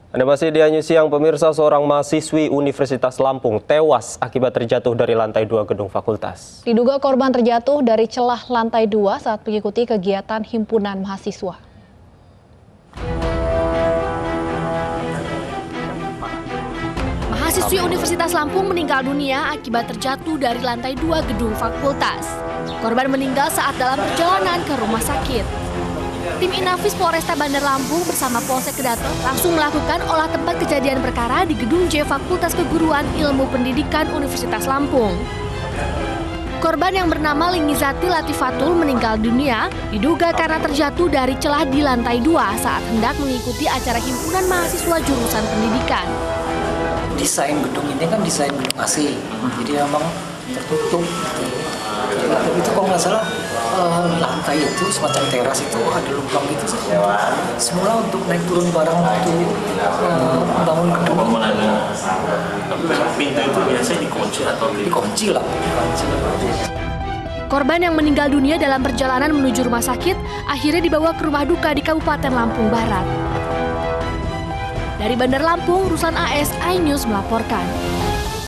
Anda masih di News Siang, pemirsa. Seorang mahasiswi Universitas Lampung tewas akibat terjatuh dari lantai 2 gedung fakultas. Diduga korban terjatuh dari celah lantai 2 saat mengikuti kegiatan himpunan mahasiswa. Mahasiswi Universitas Lampung meninggal dunia akibat terjatuh dari lantai 2 gedung fakultas. Korban meninggal saat dalam perjalanan ke rumah sakit. Tim Inafis Polresta Bandar Lampung bersama Polsek Kedaton langsung melakukan olah tempat kejadian perkara di Gedung J Fakultas Keguruan Ilmu Pendidikan Universitas Lampung. Korban yang bernama Lingizati Latifatul meninggal dunia diduga karena terjatuh dari celah di lantai 2 saat hendak mengikuti acara himpunan mahasiswa jurusan pendidikan. Desain gedung ini kan desain gedung AC, jadi memang tertutup. Itu kalau nggak salah lantai itu semacam teras itu ada lubang itu. Semula untuk naik turun barang untuk membangun gedung. Pintu itu biasanya dikunci atau dikunci lah. Korban yang meninggal dunia dalam perjalanan menuju rumah sakit akhirnya dibawa ke rumah duka di Kabupaten Lampung Barat. Dari Bandar Lampung, Ruslan AS, iNews melaporkan.